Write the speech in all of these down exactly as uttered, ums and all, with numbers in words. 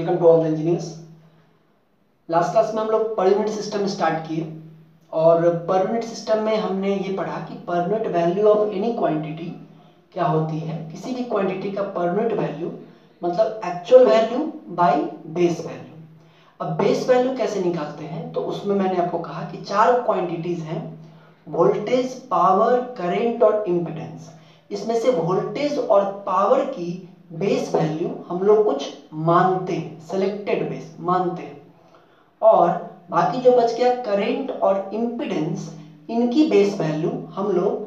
Welcome to all the engineers. Last class में हम लोग पर यूनिट सिस्टम स्टार्ट किए और पर यूनिट सिस्टम में हमने ये पढ़ा कि per unit value of any quantity क्या होती है। किसी भी क्वांटिटी का पर यूनिट वैल्यू मतलब actual value by base value. अब बेस वैल्यू कैसे निकालते हैं, तो उसमें मैंने आपको कहा कि चार क्वांटिटीज हैं, वोल्टेज, पावर, करंट और इम्पीडेंस। इसमें से वोल्टेज और पावर की बेस वैल्यू हम लोग कुछ मानते हैं, सिलेक्टेड बेस मानते हैं, और बाकी जो बच गया करंट और इम्पीडेंस, इनकी बेस वैल्यू हम लोग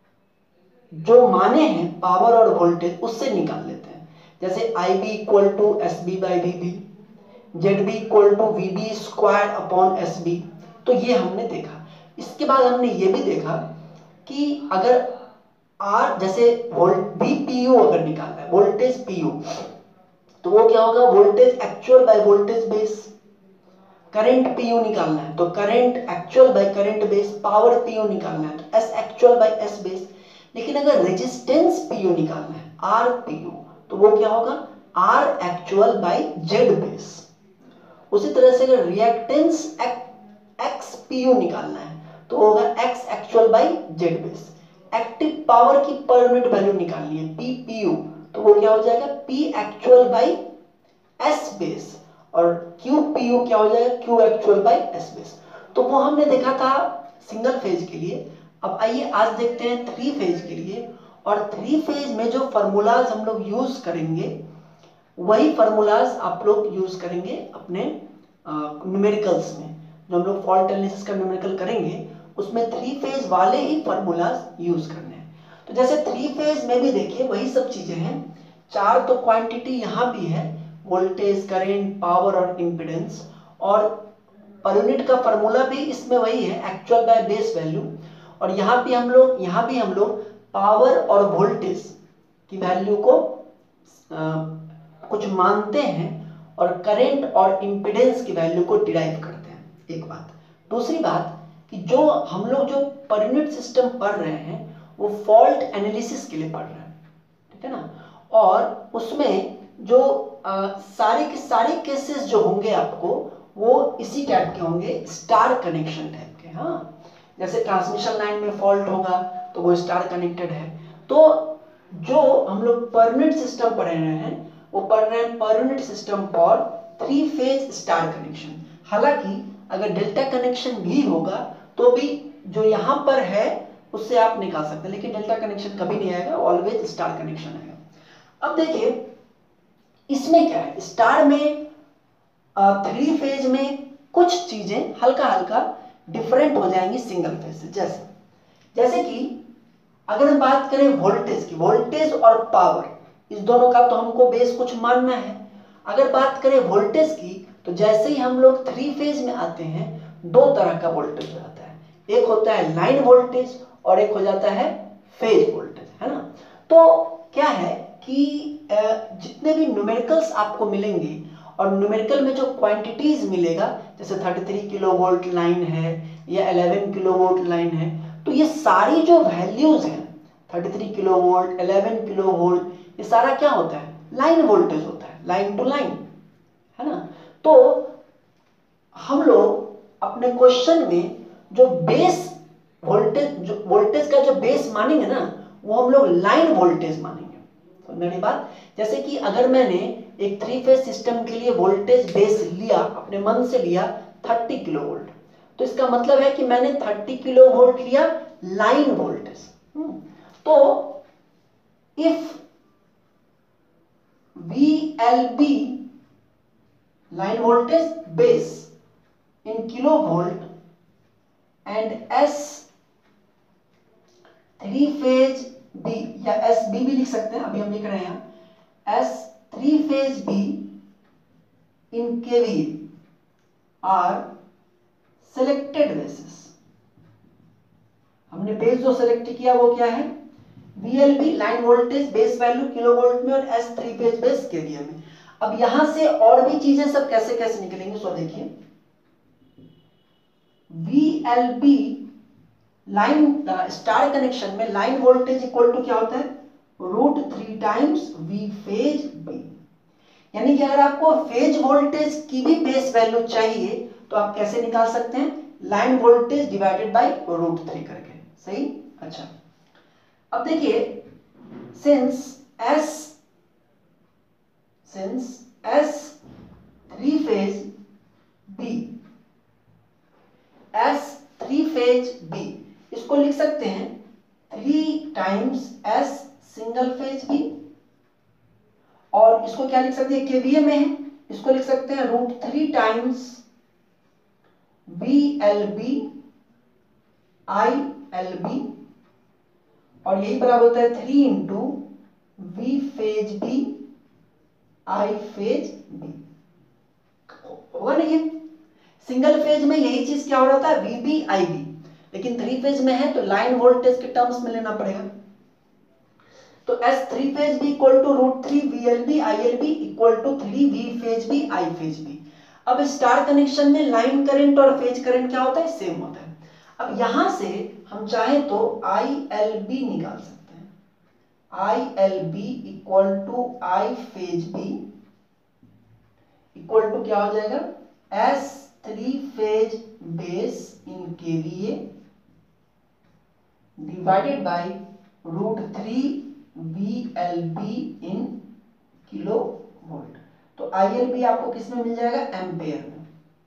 जो माने हैं पावर और वोल्टेज उससे निकाल लेते हैं। जैसे I B equal to S B by V B, Z B equal to V B square upon S B. तो ये हमने देखा। इसके बाद हमने ये भी देखा कि अगर आर जैसे वोल्ट वी पी यू अगर निकालना है, वोल्टेज पी यू, तो वो क्या होगा, voltage actual by voltage base. Current P U निकालना है तो current actual by current base. Power P U निकालना है तो S actual by S base. लेकिन अगर रेजिस्टेंस पी यू निकालना है, आर पी यू, तो वो क्या होगा, R actual by Z base. उसी तरह से अगर रिएक्टेंस एक्स पी यू निकालना है तो होगा X actual by Z base. Active power की पर यूनिट वैल्यू निकालनी है, पी पी यू, तो वो क्या हो जाएगा, P actual by S base, और क्यू पी यू क्या हो जाएगा, Q actual by S base. तो वो हमने देखा था सिंगल फेज के लिए। अब आइए आज देखते हैं थ्री फेज के लिए। और थ्री फेज में जो फॉर्मूलाज हम लोग यूज करेंगे वही फॉर्मूलाज आप लोग यूज करेंगे अपने न्यूमेरिकल्स में। जो हम लोग फॉल्ट एनालिसिस का न्यूमेरिकल करेंगे उसमें थ्री फेज वाले ही फॉर्मूलाज यूज करने हैं। तो जैसे थ्री फेज में भी देखिए वही सब चीजें हैं। चार तो क्वांटिटी यहाँ भी है, वोल्टेज, करंट, पावर और इम्पीडेंस, और पर यूनिट का फॉर्मूला भी इसमें वही है, एक्चुअल बाय बेस वैल्यू। और यहाँ भी हम लोग यहाँ भी हम लोग पावर और वोल्टेज की वैल्यू को आ, कुछ मानते हैं और करंट और इम्पीडेंस की वैल्यू को डिराइव करते हैं। एक बात। दूसरी बात कि जो हम लोग जो पर यूनिट सिस्टम पढ़ रहे हैं वो फॉल्ट एनालिसिस के लिए पढ़ रहे हैं, ठीक है ना। और उसमें जो आ, सारे के सारे केसेस जो होंगे आपको वो इसी टाइप के होंगे, स्टार कनेक्शन टाइप के। हाँ, जैसे ट्रांसमिशन लाइन में फॉल्ट होगा तो वो स्टार कनेक्टेड है। तो जो हम लोग पर यूनिट सिस्टम पढ़ रहे हैं वो पढ़ रहे हैं per unit system for three phase star connection. हालांकि अगर डेल्टा कनेक्शन भी होगा तो भी जो यहाँ पर है उससे आप निकाल सकते हैं, लेकिन डेल्टा कनेक्शन कभी नहीं आएगा, ऑलवेज स्टार कनेक्शन आएगा। अब देखिए इसमें क्या है, स्टार में थ्री फेज में कुछ चीजें हल्का हल्का डिफरेंट हो जाएंगी सिंगल फेज से। जैसे जैसे कि अगर हम बात करें वोल्टेज की, वोल्टेज और पावर, इस दोनों का तो हमको बेस कुछ मानना है। अगर बात करें वोल्टेज की तो जैसे ही हम लोग थ्री फेज में आते हैं दो तरह का वोल्टेज आता है, एक होता है लाइन वोल्टेज और एक हो जाता है फेज वोल्टेज, है ना। तो क्या है कि जितने भी न्यूमेरिकल्स आपको मिलेंगे और न्यूमेरिकल में जो क्वांटिटीज मिलेगा, जैसे तैंतीस किलो वोल्ट लाइन है या ग्यारह किलो वोल्ट लाइन है, तो ये सारी जो वैल्यूज हैं तैंतीस किलो वोल्ट, ग्यारह किलो वोल्ट, ये सारा क्या होता है, लाइन वोल्टेज होता है, लाइन टू लाइन, है ना। तो हम लोग अपने क्वेश्चन में जो बेस वोल्टेज जो वोल्टेज का जो बेस मानेंगे ना वो हम लोग लाइन वोल्टेज मानेंगे। तो मेरी बात, जैसे कि अगर मैंने एक थ्री फेज सिस्टम के लिए वोल्टेज बेस लिया, अपने मन से लिया तीस किलो वोल्ट, तो इसका मतलब है कि मैंने तीस किलो वोल्ट लिया लाइन वोल्टेज। तो if V L B line voltage base in kilo volt and S three phase B, या एस बी भी लिख सकते हैं, अभी हम लिख रहे हैं यहां S three phase B in KV are selected basis. हमने बेस जो सिलेक्ट किया वो क्या है, V L B line voltage base value kilo volt में और S three phase base KVA में। अब यहां से और भी चीजें सब कैसे कैसे निकलेंगे, सो देखिए V L B line star connection में लाइन वोल्टेज इक्वल टू क्या होता है, root three times V phase B. यानी कि अगर आपको फेज वोल्टेज की भी बेस वैल्यू चाहिए तो आप कैसे निकाल सकते हैं, line voltage divided by root three करके, सही। अच्छा अब देखिए, since S since S three phase B, S three phase B, इसको लिख सकते हैं three times S single phase B, और इसको क्या लिख सकते हैं, केवीए में है, इसको लिख सकते हैं root three times V L B I L B, और यही बराबर होता है three into V phase B I phase B, होगा ना। ये सिंगल फेज में यही चीज क्या हो रहा था, वी बी आई बी, लेकिन थ्री फेज में है तो लाइन वोल्टेज के टर्म्स में लेना पड़ेगा। तो S three phase B equal to root three V L B I L B equal to three V phase B I phase B. अब स्टार कनेक्शन में लाइन करंट और फेज करंट क्या होता है, सेम होता है। अब यहां से हम चाहें तो आई एल बी निकाल सकते हैं, I L B equal to I phase B equal to क्या हो जाएगा, S three phase base in KVA divided by root three V L B in kilo volt. तो आई एल बी आपको किस में मिल जाएगा, एम्पेयर में,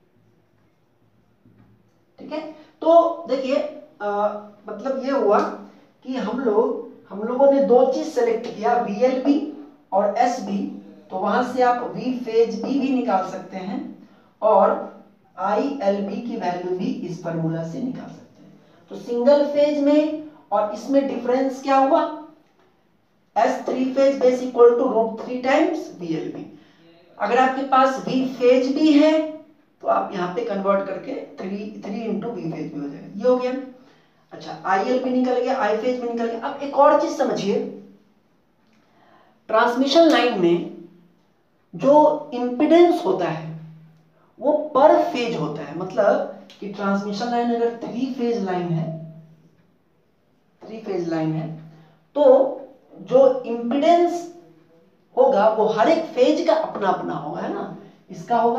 ठीक है। तो देखिए मतलब ये हुआ कि हम लोग हम लोगों ने दो चीज सेलेक्ट किया, वी एल बी और एस बी, तो वहां से आप वी फेज बी भी निकाल सकते हैं और आई एल बी की वैल्यू भी इस फार्मूला से निकाल सकते हैं। तो सिंगल फेज में और इसमें डिफरेंस क्या हुआ, S three phase base equal to root three times V L B. अगर आपके पास वी फेज भी है तो आप यहाँ पे कन्वर्ट करके three three into V phase भी हो जाएगा, ये हो गया। अच्छा आई एल भी निकल गया, आई फेज भी निकल गया। अब एक और चीज समझिए, ट्रांसमिशन लाइन में जो इंपिडेंस होता है वो पर फेज होता है। मतलब कि ट्रांसमिशन लाइन अगर थ्री फेज लाइन है थ्री फेज लाइन है तो जो इंपिडेंस होगा वो हर एक फेज का अपना अपना होगा, है ना। इसका होगा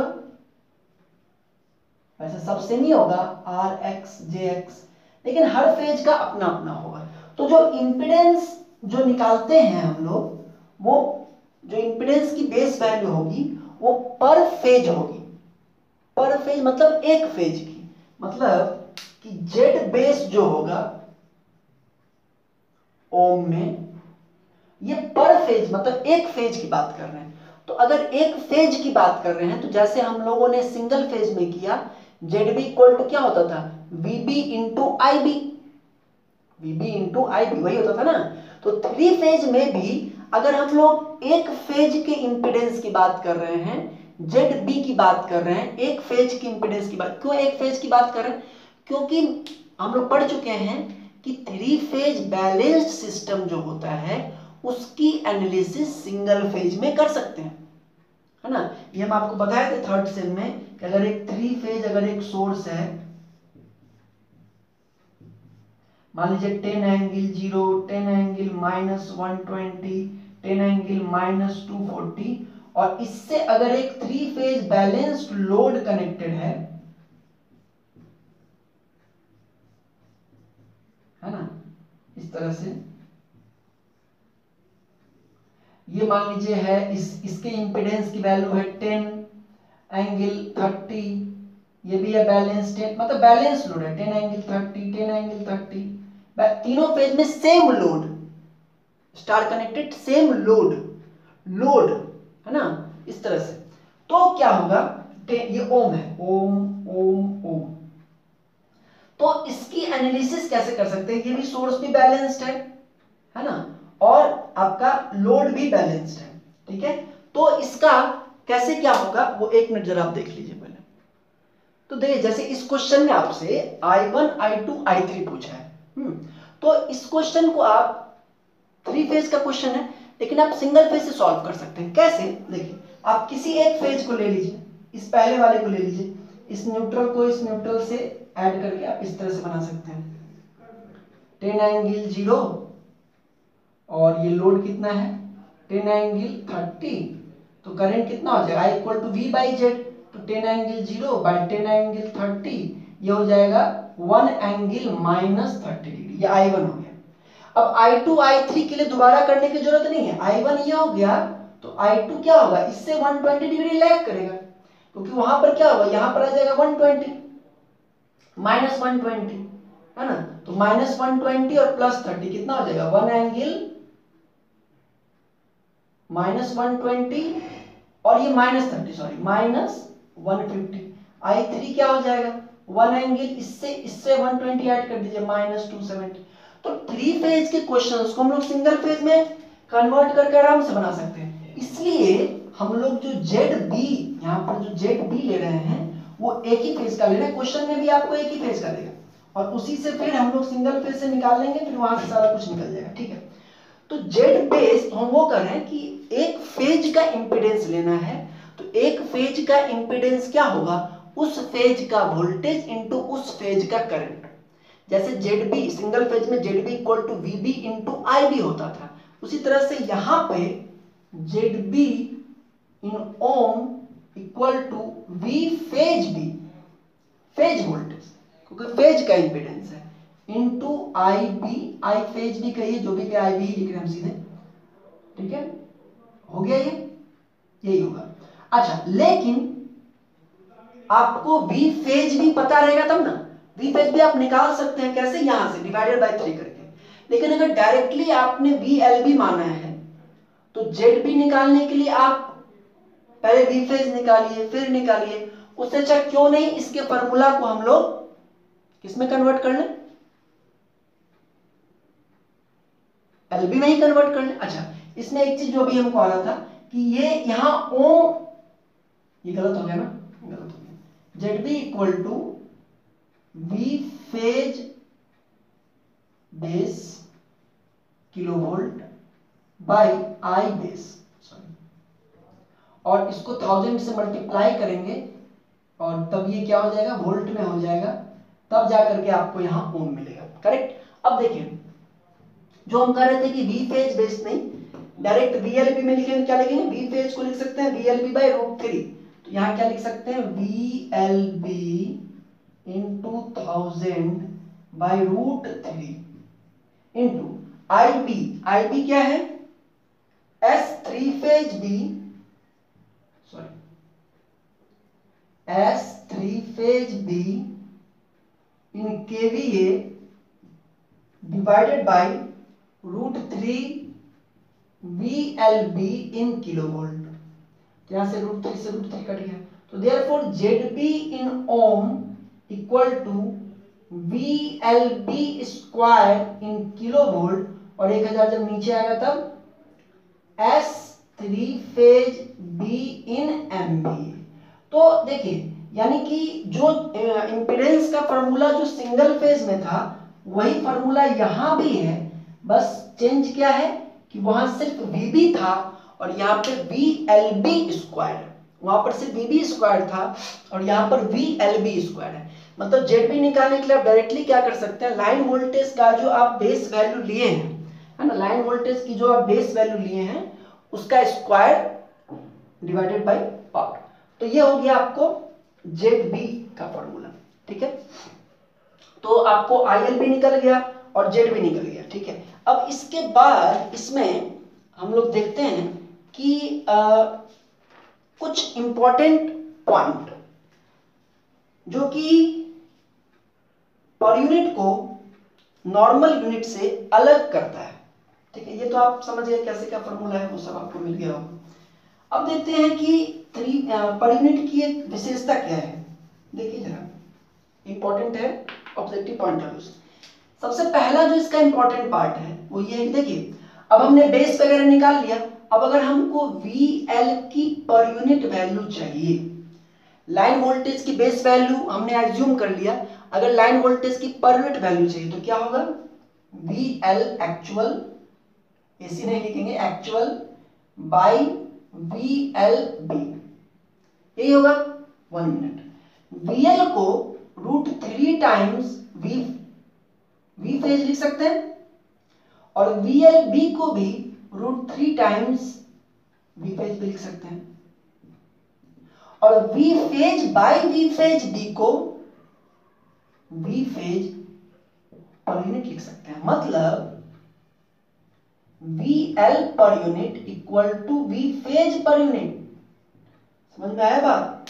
वैसे सब सेम ही होगा, आर एक्स जे एक्स, लेकिन हर फेज का अपना अपना होगा। तो जो इंपिडेंस जो निकालते हैं हम लोग, वो जो इंपिडेंस की बेस वैल्यू होगी वो पर फेज होगी। पर फेज मतलब एक फेज की, मतलब कि जेड बेस जो होगा ओम में, ये पर फेज मतलब एक फेज की बात कर रहे हैं। तो अगर एक फेज की बात कर रहे हैं तो जैसे हम लोगों ने सिंगल फेज में किया, जेड बी इक्वल टू क्या होता था, V B into I B, V B into I B वही होता था ना। तो थ्री फेज में भी अगर हम लोग एक फेज के इंपिडेंस की बात कर रहे हैं, जेड बी की बात कर रहे हैं, एक फेज की इंपिडेंस की बात, क्यों एक फेज की बात कर रहे हैं, क्योंकि हम लोग पढ़ चुके हैं कि थ्री फेज बैलेंस्ड सिस्टम जो होता है उसकी एनालिसिस सिंगल फेज में कर सकते हैं, है ना। ये हम आपको बताए थे थर्ड सेम में कि अगर एक थ्री फेज अगर एक सोर्स है, मान लीजिए ten angle zero, ten angle minus one twenty, ten angle minus two forty, और इससे अगर एक three phase balanced load connected है है ना, इस तरह से ये मान लीजिए है, इस इसके इंपेडेंस की वैल्यू है टेन एंगल थर्टी, ये भी है बैलेंस टेन, मतलब बैलेंस लोड है, ten angle thirty, ten angle thirty, तीनों फेज में same load, star connected same load load है ना, इस तरह से। तो क्या होगा, ये ओम है, ओम ओम ओम। तो इसकी एनालिसिस कैसे कर सकते हैं, ये भी सोर्स भी बैलेंस्ड है है ना, और आपका लोड भी बैलेंस्ड है, ठीक है। तो इसका कैसे क्या होगा वो एक मिनट जरा आप देख लीजिए पहले। तो देखिए जैसे इस क्वेश्चन में आपसे I one I two I three पूछा है, हम्म तो इस क्वेश्चन को आप, थ्री फेज का क्वेश्चन है लेकिन आप सिंगल फेज से सॉल्व कर सकते हैं। कैसे, देखिए आप किसी एक फेज को ले लीजिए, इस पहले वाले को ले लीजिए, इस न्यूट्रल को इस न्यूट्रल से ऐड करके आप इस तरह से बना सकते हैं, टेन एंगल जीरो और ये लोड कितना है टेन एंगल थर्टी, तो करंट कितना हो जाएगा, I equal to V by Z, तो ten angle zero by ten angle thirty, ये हो जाएगा one angle minus thirty degree, ये आई वन हो गया। अब आई टू आई थ्री के लिए दोबारा करने की जरूरत नहीं है, आई वन ये हो गया, तो आई टू क्या होगा, इससे वन ट्वेंटी डिग्री लैग करेगा, क्योंकि वहां पर क्या होगा, यहां पर आ जाएगा one twenty minus one twenty, है ना, तो माइनस वन ट्वेंटी और प्लस थर्टी कितना हो जाएगा, one angle minus one twenty और ये minus thirty, sorry minus one fifty, I three क्या हो जाएगा, वन एंगल इससे इससे वन ट्वेंटी ऐड कर दीजिए, माइनस टू सेवेंटी। तो थ्री फेज के क्वेश्चंस को हम लोग सिंगल फेज में कन्वर्ट करके आराम से बना सकते हैं। इसलिए हम लोग जो जेड बी, यहाँ पर जो जेड बी ले रहे हैं वो एक ही फेज का ले रहे हैं, क्वेश्चन में भी आपको एक ही फेज का देगा, और उसी से फिर हम लोग सिंगल फेज से निकाल लेंगे, फिर वहां से सारा कुछ निकल जाएगा, ठीक है। तो जेड बेस हम वो कर रहे हैं कि एक फेज का इंपीडेंस लेना है, तो एक फेज का इंपीडेंस क्या होगा, उस फेज का वोल्टेज इनटू उस फेज का करंट। जैसे जेड बी सिंगल फेज में Z B equal to V B into I B होता था, उसी तरह से यहां पे Z B in ohm equal to V phase B, phase voltage क्योंकि फेज का इंपीडेंस है, into I B, I phase भी कहिए जो भी कहे, आई बी लिख रहे हम सीधे, ठीक है, हो गया ये, यही होगा। अच्छा, लेकिन आपको वी फेज भी पता रहेगा तब ना, वी फेज भी आप निकाल सकते हैं, कैसे, यहां से डिवाइडेड बाय थ्री करके। लेकिन अगर डायरेक्टली आपने वी एल बी माना है तो जेड बी निकालने के लिए आप पहले वी फेज निकालिए फिर निकालिए, उससे अच्छा क्यों नहीं इसके फॉर्मूला को हम लोग किसमें कन्वर्ट कर लें, एलबी में ही कन्वर्ट कर लें। अच्छा, इसमें एक चीज जो भी हमको आ रहा था कि ये यहां ओम, ये गलत हो गया ना, गलत हो गया, Z B equal to V phase base kilo volt by I base, sorry, और इसको थाउजेंड से मल्टीप्लाई करेंगे और तब ये क्या हो जाएगा, वोल्ट में हो जाएगा, तब जाकर के आपको यहां ओम मिलेगा, करेक्ट। अब देखिए जो हम कह रहे थे कि वी फेज बेस नहीं, डायरेक्ट वी एल बी में लिखेंगे, क्या लिखेंगे, वी फेज को लिख सकते हैं V L B by root three, तो यहां क्या लिख सकते हैं, V L B into thousand by root three into I B, I B क्या है, S three phase B, sorry S three phase B in KVA divided by root three V L B in kilo volt, तो यहां से root three से root three cut गया, तो therefore Z B in ohm equal to V L B square in kilo volt, और एक हजार जब नीचे आएगा तब S three phase B in M B. तो देखिए यानी कि जो इंपीडेंस का फॉर्मूला जो सिंगल फेज में था वही फॉर्मूला यहां भी है, बस चेंज क्या है कि वहां सिर्फ वी बी था और यहाँ पे वी एल बी स्क्वायर, वहां पर सिर्फ वी बी स्क्वायर था और यहाँ पर वी एल बी स्क्वायर है। मतलब जेड बी निकालने के लिए आप डायरेक्टली क्या कर सकते हैं, लाइन वोल्टेज का जो आप बेस वैल्यू लिए हैं, है ना, लाइन वोल्टेज की जो आप बेस वैल्यू लिए हैं उसका स्क्वायर डिवाइडेड बाय पावर, तो ये हो गया आपको जेड बी का फॉर्मूला, ठीक है। तो आपको आई एल बी निकल गया और जेड बी निकल गया, ठीक है। अब इसके बाद इसमें हम लोग देखते हैं कि आ, कुछ इंपॉर्टेंट पॉइंट जो कि पर यूनिट को नॉर्मल यूनिट से अलग करता है, ठीक है। ये तो आप समझ गए कैसे क्या फॉर्मूला है, वो सब आपको मिल गया होगा। अब देखते हैं कि थ्री पर यूनिट की एक विशेषता क्या है, देखिए जरा, इंपॉर्टेंट है ऑब्जेक्टिव पॉइंट ऑफ व्यू से। सबसे पहला जो इसका इंपॉर्टेंट पार्ट है वो ये है कि देखिए अब हमने बेस वगैरह निकाल लिया, अब अगर हमको वी एल की पर यूनिट वैल्यू चाहिए, लाइन वोल्टेज की बेस वैल्यू हमने एज्यूम कर लिया, अगर लाइन वोल्टेज की पर यूनिट वैल्यू चाहिए तो क्या होगा, वी एल एक्चुअल, एसी नहीं लिखेंगे, actual by V L B, यही होगा वन मिनट। वी एल को root three times V V phase लिख सकते हैं और वी एल बी को भी root three times V phase भी लिख सकते हैं, और V phase by V phase B को वी फेज पर यूनिट लिख सकते हैं। मतलब V L per unit equal to V phase per unit. समझ में आया बात?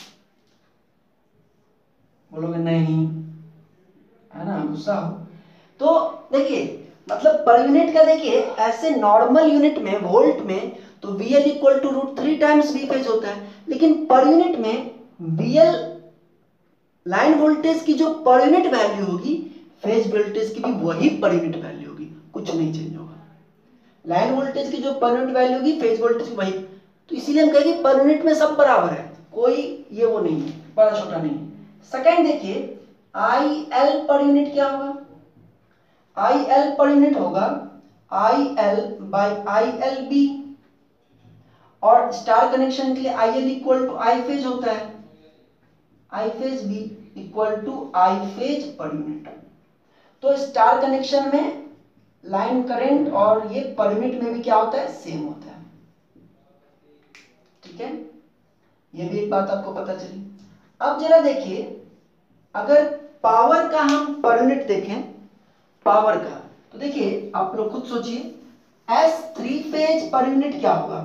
बोलोगे नहीं, है ना, गुस्सा हो तो देखिए, मतलब पर यूनिट का देखिए, ऐसे नॉर्मल यूनिट में वोल्ट में तो V L equal to root three times V phase होता है, लेकिन पर यूनिट में वी एल लाइन वोल्टेज की जो पर यूनिट वैल्यू होगी, फेज वोल्टेज की भी वही पर यूनिट वैल्यू होगी, कुछ नहीं चेंज होगा। लाइन वोल्टेज की जो पर यूनिट वैल्यू होगी, फेज वोल्टेज की वही। तो इसीलिए हम कहेंगे पर यूनिट में सब बराबर है, कोई ये वो नहीं है, बड़ा छोटा नहीं। सेकंड देखिए, आई एल पर यूनिट क्या होगा? आई एल पर यूनिट होगा I L by I L B, और स्टार कनेक्शन के लिए I L equal to I phase होता है, I phase B equal to I phase per unit. तो स्टार कनेक्शन में लाइन करंट और ये पर यूनिट में भी क्या होता है? सेम होता है। ठीक है, ये भी एक बात आपको पता चली। अब जरा देखिए, अगर पावर का हम पर यूनिट देखें, पावर का, तो देखिए आप लोग खुद सोचिए, S three phase per unit क्या होगा?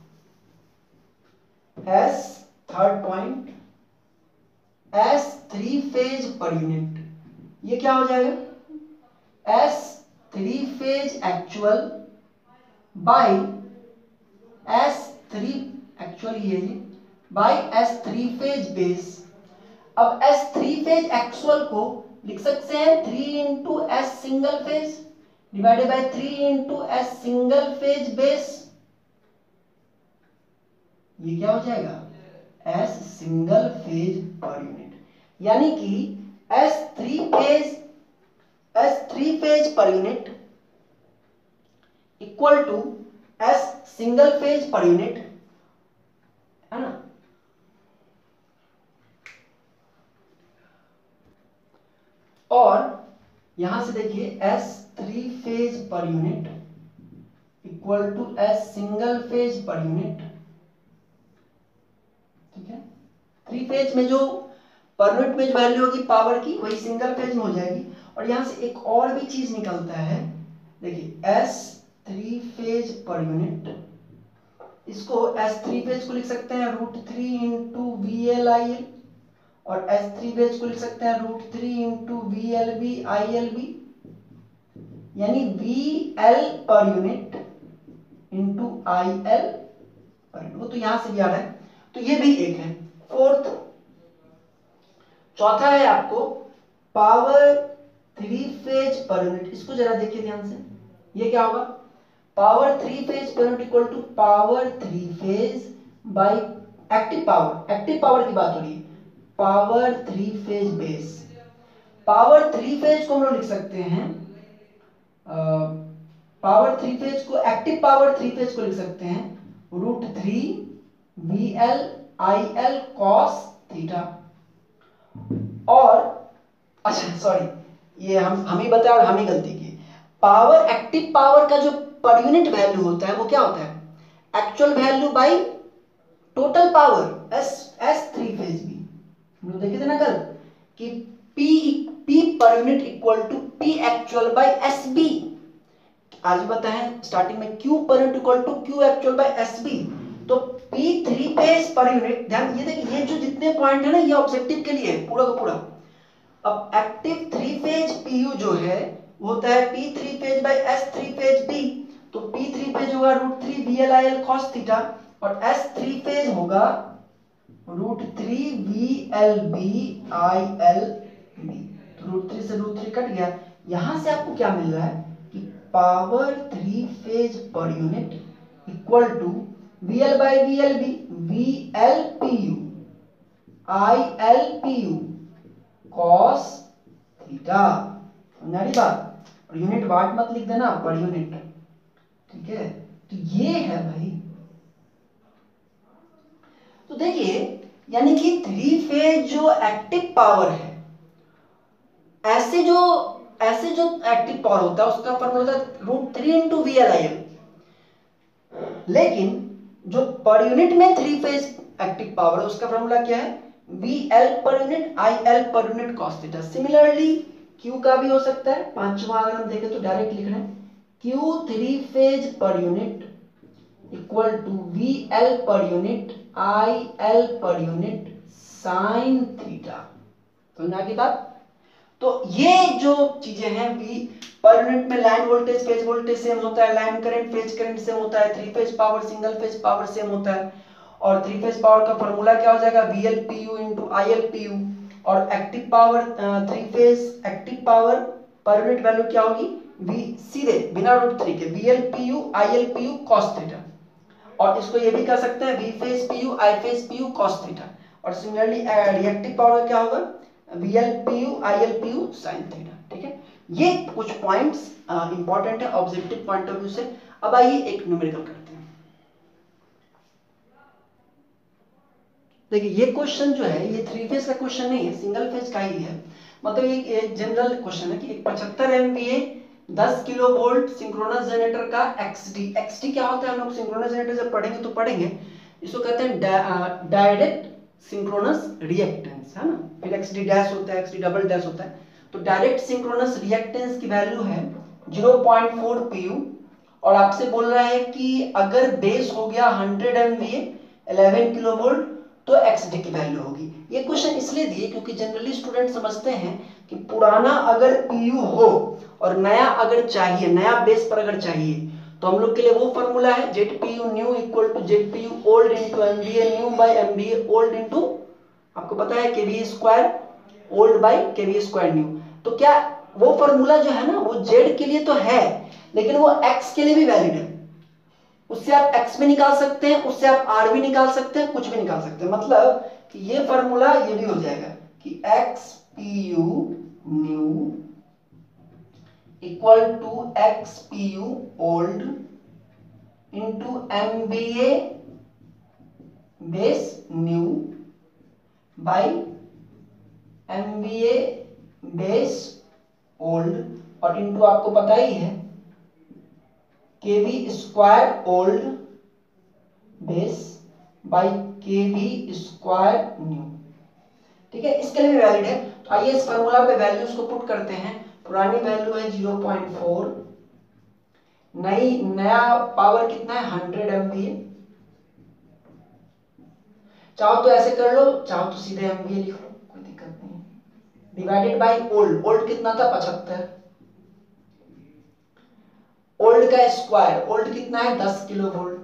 S third point, S three phase per unit, ये क्या हो जाएगा? S three phase actual by S three actual, ये by S three phase base. अब एस थ्री फेज एक्चुअल को लिख सकते हैं three into S single phase divided by three into S single phase base. ये क्या हो जाएगा? S single phase per unit, यानी कि S three phase S three phase per unit equal to S single phase per unit, है ना। और यहां से देखिए, S three phase per unit equal to S single phase per unit. ठीक है, थ्री फेज में जो पर यूनिट में जो वैल्यू होगी पावर की, वही सिंगल फेज में हो जाएगी। और यहां से एक और भी चीज निकलता है, देखिए S three phase per unit, इसको एस थ्री फेज को लिख सकते हैं root three into V L I L, और एस थ्री फेज को लिख सकते हैं root three into V L B I L B, यानी V L per unit into I L per unit. वो तो यहां से भी आ रहा है, तो ये भी एक है। फोर्थ, चौथा है आपको power three phase per unit. इसको जरा देखिए ध्यान से, ये क्या होगा? Power three phase per unit equal to power three phase by active power, active power की बात हो रही है, power three phase base. Power three phase को हम लोग लिख सकते हैं, पावर थ्री फेज को, एक्टिव पावर थ्री फेज को लिख सकते हैं root three V L I L cos theta. और अच्छा सॉरी, ये हम हम ही बताया और हम ही गलती की। पावर, एक्टिव पावर का जो पर यूनिट वैल्यू होता है वो क्या होता है? Actual value by total power, S S three phase B. हम लोग देखे थे ना कल कि P P per unit equal to P actual by S B. आज बताएं स्टार्टिंग में Q per unit equal to Q actual by S B. तो P three phase per unit, ध्यान ये देखिए, ये जो जितने पॉइंट है ना, ये ऑब्जेक्टिव के लिए है पूरा का पूरा। अब एक्टिव थ्री फेज पीयू जो है वो होता है P three phase by S three phase B. तो P थ्री फेज होगा root three V L I L cos theta, और एस थ्री फेज होगा root three V L B I L B. तो रूट थ्री से root three cut गया। यहां से आपको क्या मिल रहा है कि power three phase per unit equal to V L by V L B, V L P U I L P U cos theta. समझ बात? और यूनिट वाट मत लिख देना, पर यूनिट। ठीक है, तो ये है भाई। तो देखिए, यानी कि थ्री फेज जो एक्टिव पावर है, ऐसे जो ऐसे जो एक्टिव पावर होता है उसका फॉर्मूला होता है root three into V L I L. लेकिन जो पर यूनिट में थ्री फेज एक्टिव पावर है उसका फॉर्मूला क्या है, V L per unit I L per unit cos theta. Similarly Q का भी हो सकता है, पांचवा अगर हम देखें तो डायरेक्ट लिख रहे हैं Q three phase per unit equal to V L per unit I L per unit sine theta. समझ आ गई बात। तो ये जो चीजें हैं, वी पर यूनिट में line voltage phase voltage same होता है, line current phase current same होता है, three phase power single phase power same होता है, और थ्री फेज पावर का फॉर्मूला क्या हो जाएगा, V L P U into I L P U, और active power three phase active power per unit value क्या होगी, वी सीधे बिना रूट थ्री के V L P U I L P U cos theta, और इसको ये भी कह सकते हैं V phase P U I phase P U cos theta, और सिमिलरली रिएक्टिव पावर क्या होगा, V L P U I L P U sine theta. ठीक है, ये कुछ पॉइंट्स इंपॉर्टेंट है ऑब्जेक्टिव पॉइंट ऑफ व्यू से। अब आइए एक न्यूमेरिकल करते हैं। देखिए ये क्वेश्चन जो है ये थ्री फेज का क्वेश्चन नहीं है, सिंगल फेज का ही है। मतलब ये एक जनरल क्वेश्चन है कि एक पचहत्तर एमवीए दस किलो वोल्ट सिंक्रोनस जनरेटर का एक्सडी, एक्सडी क्या होता है हम लोग सिंक्रोनस जनरेटर जब पढ़ेंगे तो पढ़ेंगे, इसको कहते हैं डायरेक्ट सिंक्रोनस रिएक्टेंस, है ना। फिर एक्सडी डैश होता है, एक्सडी डबल डैश होता है। तो डायरेक्ट सिंक्रोनस रिएक्टेंस की वैल्यू है ज़ीरो पॉइंट फोर पीयू, और आपसे बोल रहा है कि अगर बेस हो गया hundred MVA eleven kilo volt तो एक्सडी की वैल्यू होगी। ये क्वेश्चन इसलिए दिए क्योंकि जनरली स्टूडेंट समझते हैं कि पुराना अगर पीयू हो और नया अगर चाहिए, नया बेस पर अगर चाहिए, तो हम लोग के लिए वो फॉर्मूला है Z P U new equal to Z P U old into MVA new by MVA old into, आपको पता है KV square old by KV square new. तो क्या वो फॉर्मूला जो है ना वो जेड के लिए तो है, लेकिन वो एक्स के लिए भी वैलिड है। उससे आप एक्स भी निकाल सकते हैं, उससे आप आर भी निकाल सकते हैं, कुछ भी निकाल सकते हैं। मतलब कि ये फॉर्मूला ये भी हो जाएगा कि X P U new equal to X P U old into M B A base new by M B A base old, और इंटू आपको पता ही है KV square old base by KV square new. ठीक है, इसके लिए भी वैलिड है। तो आइए इस फॉर्मूला पे वैल्यूज को पुट करते हैं। पुरानी वैल्यू है ज़ीरो पॉइंट फोर, नई नया पावर कितना है हंड्रेड एमवीए। चाहो तो ऐसे कर लो, चाहो तो सीधे एमवीए लिख लो, कोई दिक्कत नहीं। डिवाइडेड बाई ओल्ड, ओल्ड कितना था पचहत्तर, ओल्ड का स्क्वायर, ओल्ड कितना है दस किलो वोल्ट,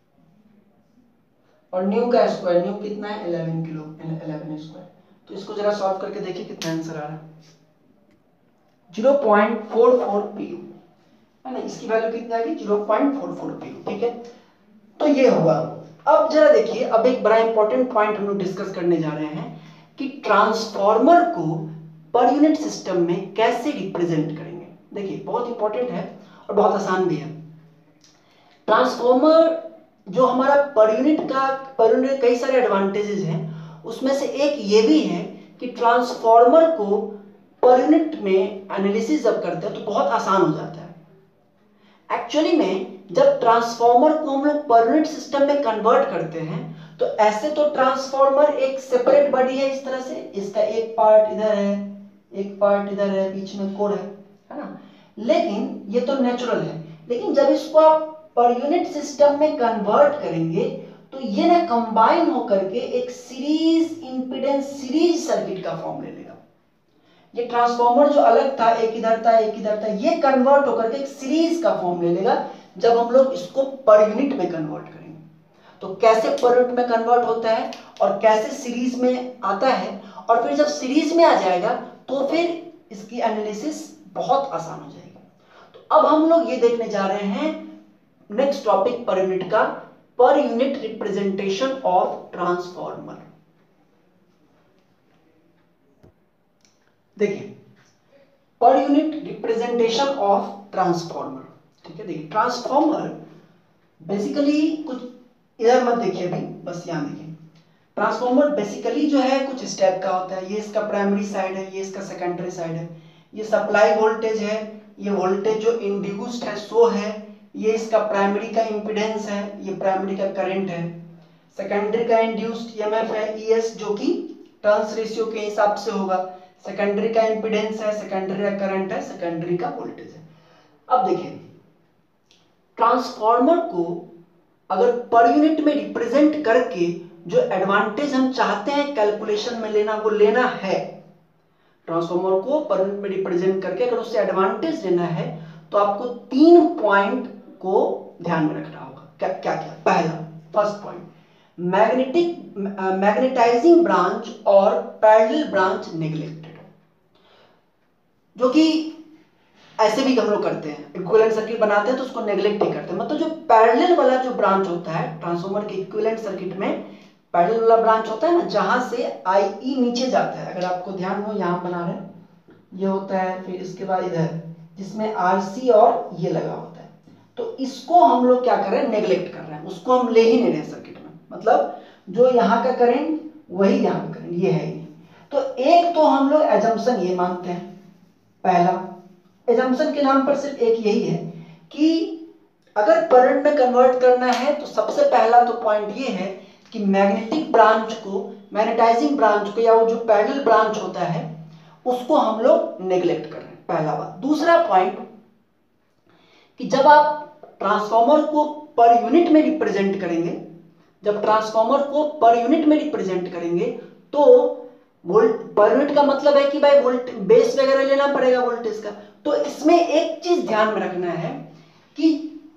और न्यू का स्क्वायर, न्यू कितना है इलेवन किलो इलेवन स्क्वायर। तो इसको जरा सॉल्व करके देखिए कितना आंसर आ रहा है, zero point four four PU, है ना। इसकी वैल्यू कितनी आएगी zero point four four PU. ठीक है, तो ये हुआ। अब जरा देखिए, अब एक बड़ा इंपॉर्टेंट पॉइंट हम लोग डिस्कस करने जा रहे हैं कि ट्रांसफार्मर को पर यूनिट सिस्टम में कैसे रिप्रेजेंट करेंगे। देखिए बहुत इंपॉर्टेंट है और बहुत आसान भी है। ट्रांसफार्मर जो हमारा पर यूनिट का, पर यूनिट कई सारे एडवांटेजेस हैं, उसमें से एक ये भी है कि ट्रांसफार्मर को पर यूनिट में एनालिसिस जब करते हैं तो बहुत आसान हो जाता है। एक्चुअली में जब ट्रांसफार्मर को हम लोग पर यूनिट सिस्टम में कन्वर्ट करते हैं तो ऐसे तो ट्रांसफार्मर एक सेपरेट बॉडी है इस तरह से, इसका एक पार्ट इधर है, एक पार्ट इधर है, बीच में कोर है, है ना। लेकिन ये तो नेचुरल है, लेकिन जब इसको आप पर यूनिट सिस्टम में कन्वर्ट करेंगे तो ये ना कंबाइन होकर के एक सीरीज इंपीडेंस सीरीज सर्किट का फॉर्म ले लेगा। ये ट्रांसफार्मर जो अलग था, एक इधर था एक इधर था, ये कन्वर्ट होकर के एक सीरीज का फॉर्म ले लेगा जब हम लोग इसको पर यूनिट में कन्वर्ट करेंगे। तो कैसे पर यूनिट में कन्वर्ट होता है और कैसे सीरीज में आता है, और फिर जब सीरीज में आ जाएगा तो फिर इसकी एनालिसिस बहुत आसान हो जाएगी। तो अब हम लोग ये देखने जा रहे हैं नेक्स्ट टॉपिक पर यूनिट का, per unit representation of transformer. देखिए per unit representation of transformer. ठीक है, देखिए ट्रांसफार्मर बेसिकली कुछ इधर मत देखिए अभी, बस यहां देखिए। ट्रांसफार्मर बेसिकली जो है कुछ स्टेप का होता है। ये इसका प्राइमरी साइड है, ये इसका सेकेंडरी साइड है, ये सप्लाई वोल्टेज है, ये वोल्टेज जो इंड्यूस्ड है सो है, ये इसका प्राइमरी का इंपीडेंस है, ये प्राइमरी का करंट है, सेकेंडरी का इंड्यूस्ड ईएमएफ है ई एस, जो कि टर्न्स रेशियो के हिसाब से होगा। सेकेंडरी का इंपीडेंस है, सेकेंडरी का करंट है, सेकेंडरी का वोल्टेज है। अब देखिए, ट्रांसफार्मर को अगर पर यूनिट में रिप्रेजेंट करके जो एडवांटेज हम चाहते हैं कैलकुलेशन में लेना, वो लेना है। ट्रांसफार्मर को पर यूनिट में रिप्रेजेंट करके अगर उससे एडवांटेज लेना है तो आपको तीन पॉइंट को ध्यान में रखना होगा। क्या क्या क्या? पहला, first point, magnetic magnetizing branch और पैरेलल ब्रांच नेग्लेक्टेड, जो कि ऐसे भी हम लोग करते हैं, इक्विवेलेंट सर्किट बनाते हैं तो उसको नेग्लेक्ट ही करते हैं। मतलब जो पैरेलल वाला जो ब्रांच होता है ट्रांसफार्मर के इक्विवेलेंट सर्किट में, पैरेलल वाला ब्रांच होता है ना, जहां से आई ई नीचे जाता है। अगर आपको ध्यान हो, यहां बना रहे हैं, ये होता है, फिर इसके बाद इधर जिसमें आर सी और ये लगा होता है, तो इसको हम लोग क्या कर रहे हैं? नेग्लेक्ट कर रहे हैं, उसको हम ले ही नहीं रहे सर्किट में। मतलब जो यहाँ का करंट वही यहाँ का करंट, ये है ही नहीं। तो एक तो हम लोग एजम्पशन ये मानते हैं, पहला एजम्पशन के नाम पर सिर्फ एक यही है कि अगर करंट में कन्वर्ट करना है तो सबसे पहला तो पॉइंट ये है कि मैग्नेटिक ब्रांच को, मैग्नेटाइजिंग ब्रांच को, या वो जो पैरेलल ब्रांच होता है उसको हम लोग नेग्लेक्ट कर रहे हैं, पहला बात। दूसरा पॉइंट कि जब आप ट्रांसफार्मर को पर यूनिट में रिप्रेजेंट करेंगे, जब ट्रांसफार्मर को पर यूनिट में रिप्रेजेंट करेंगे तो वोल्ट पर यूनिट का मतलब है कि भाई वोल्ट बेस वगैरह लेना पड़ेगा वोल्टेज का। तो इसमें एक चीज ध्यान में रखना है कि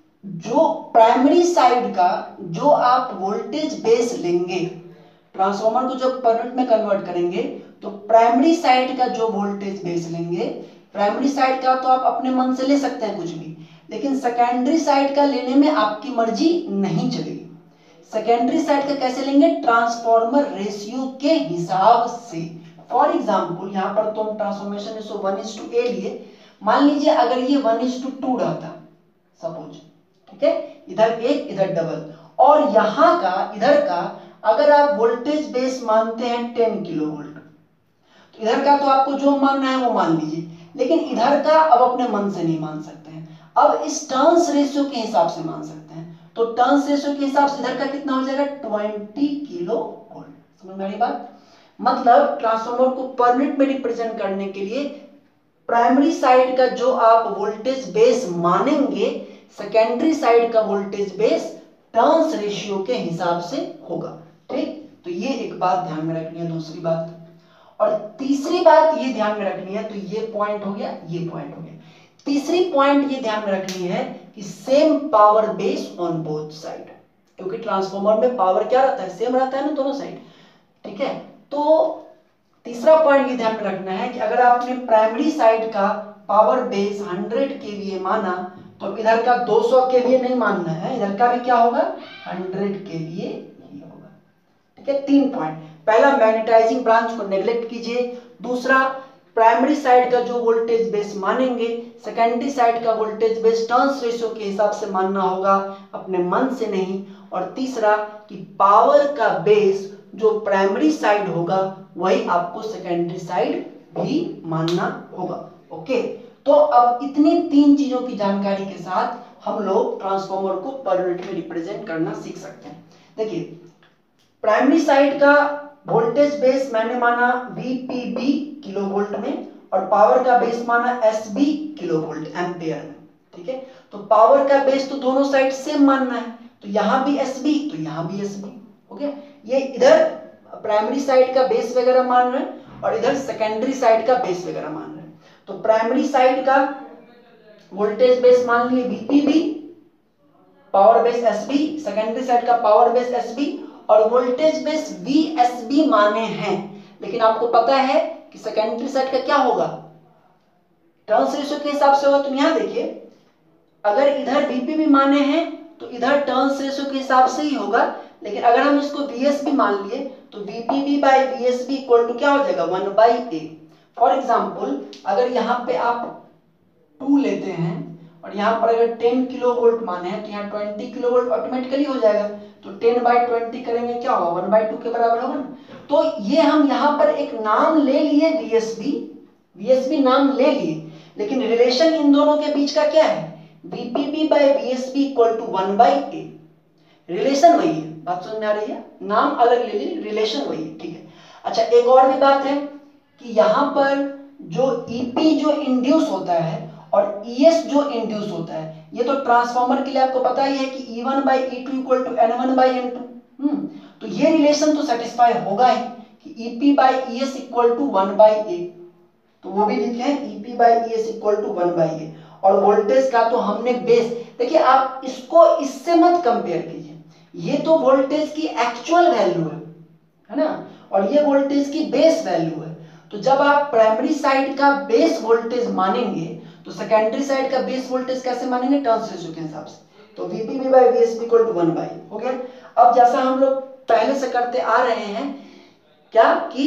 जो प्राइमरी साइड का जो आप वोल्टेज बेस लेंगे, ट्रांसफार्मर को जब पर यूनिट में कन्वर्ट करेंगे तो प्राइमरी साइड का जो वोल्टेज बेस लेंगे, प्राइमरी साइड का तो आप अपने मन से ले सकते हैं कुछ भी, लेकिन सेकेंडरी साइड का लेने में आपकी मर्जी नहीं चलेगी। सेकेंडरी साइड का कैसे लेंगे? ट्रांसफार्मर रेशियो के हिसाब से। फॉर एग्जाम्पल यहाँ पर तो हम transformation ratio one is to A लिए, मान लीजिए अगर ये वन इज टू टू रहता सपोज, ठीक है, इधर एक इधर डबल, और यहाँ का इधर का अगर आप वोल्टेज बेस मानते हैं टेन किलो वोल्ट, तो इधर का तो आपको जो मानना है वो मान लीजिए, लेकिन इधर का अब अपने मन से नहीं मान सकते हैं, अब इस टर्न्स रेशियो के हिसाब से मान सकते हैं। तो टर्न्स रेशियो के हिसाब से इधर का कितना हो जाएगा? Twenty kilo volt. समझ में आ रही बात? मतलब ट्रांसफार्मर को पर यूनिट में रिप्रेजेंट करने के लिए प्राइमरी साइड का जो आप वोल्टेज बेस मानेंगे, सेकेंडरी साइड का वोल्टेज बेस टर्न्स रेशियो के हिसाब से होगा। ठीक, तो ये एक बात ध्यान में रखनी है। दूसरी बात और तीसरी बात ये ध्यान में रखनी है, तो ये पॉइंट हो गया, ये पॉइंट हो गया। तीसरी पॉइंट ये ध्यान में रखनी है कि same power base on both side, क्योंकि ट्रांसफार्मर में पावर क्या रहता है? सेम रहता है ना दोनों साइड। ठीक है, तो तीसरा पॉइंट ये ध्यान में रखना है कि अगर आपने प्राइमरी साइड का पावर बेस हंड्रेड केवीए माना तो इधर का दो सौ केवीए नहीं मानना है, इधर का भी क्या होगा? हंड्रेड केवीए ही होगा। ठीक है, तीन पॉइंट। पहला, मैग्नेटाइजिंग ब्रांच को नेग्लेक्ट कीजिए। दूसरा, प्राइमरी साइड का जो वोल्टेज बेस मानेंगे, सेकेंडरी साइड का वोल्टेज बेस टर्न्स रेशियो के हिसाब से मानना होगा, अपने मन से नहीं। और तीसरा कि पावर का बेस जो प्राइमरी साइड होगा वही आपको सेकेंडरी साइड भी मानना होगा। ओके, तो अब इतनी तीन चीजों की जानकारी के साथ हम लोग ट्रांसफार्मर को पर यूनिट में रिप्रेजेंट करना सीख सकते हैं। देखिए, प्राइमरी साइड का वोल्टेज बेस मैंने माना वीपीबी किलो वोल्ट में, और पावर का बेस माना एसबी किलो वोल्ट एम्पियर में। ठीक है, तो पावर का बेस तो दोनों साइड सेम मानना है, तो यहां भी एसबी तो यहां भी एसबी। ओके, ये इधर प्राइमरी साइड का बेस वगैरह मान रहे हैं और इधर सेकेंडरी साइड का बेस वगैरह मान रहे हैं। तो प्राइमरी साइड का वोल्टेज बेस मान लिए VPB, power base SB, secondary side का पावर बेस एसबी और वोल्टेज बेस वीएसबी माने हैं। लेकिन आपको पता है कि सेकेंडरी साइड का क्या होगा? टर्न्स रेशियो के हिसाब से होगा। तो यहां देखिए, अगर इधर वीपीबी माने हैं तो इधर टर्न्स रेशियो के हिसाब से ही होगा, लेकिन अगर हम इसको वीएसबी मान लिए तो VPB by VSB equal to क्या हो जाएगा? One by A. For example, अगर यहाँ पे आप टू लेते हैं और यहाँ पर अगर टेन किलो वोल्ट माने हैं तो यहाँ ट्वेंटी किलो वोल्ट ऑटोमेटिकली हो जाएगा। तो टेन बाई ट्वेंटी करेंगे क्या होगा? वन बाई टू के बराबर होगा ना। तो ये हम यहाँ पर एक नाम ले लिए वीएसबी, वीएसबी नाम ले लिए, लेकिन रिलेशन इन दोनों के बीच का क्या है? VPB by VSB equal to one by A. Relation वही है। बात समझ में आ रही है? नाम अलग ले लीजिए, रिलेशन वही है, ठीक है। अच्छा, एक और भी बात है कि यहाँ पर जो ईपी जो इंड्यूस होता है और ईएस जो इंड्यूस होता है, ये तो ट्रांसफार्मर के लिए आपको पता ही है कि E one by E two equal to N one by N two. Hmm तो ये रिलेशन तो सेटिस्फाई होगा ही कि EP by ES equal to one by A, तो वो भी लिखे हैं EP by ES equal to one by A. और वोल्टेज का तो हमने बेस, देखिए आप इसको इससे मत कंपेयर कीजिए, ये तो वोल्टेज की एक्चुअल वैल्यू है है ना, और ये वोल्टेज की बेस वैल्यू है। तो जब आप प्राइमरी साइड का बेस वोल्टेज मानेंगे तो सेकेंडरी साइड का बेस वोल्टेज कैसे मानेंगे? टर्न्स रेशियो के हिसाब से। तो VPB by VSB equal to one by हो गया। अब जैसा हम लोग पहले से करते आ रहे हैं क्या कि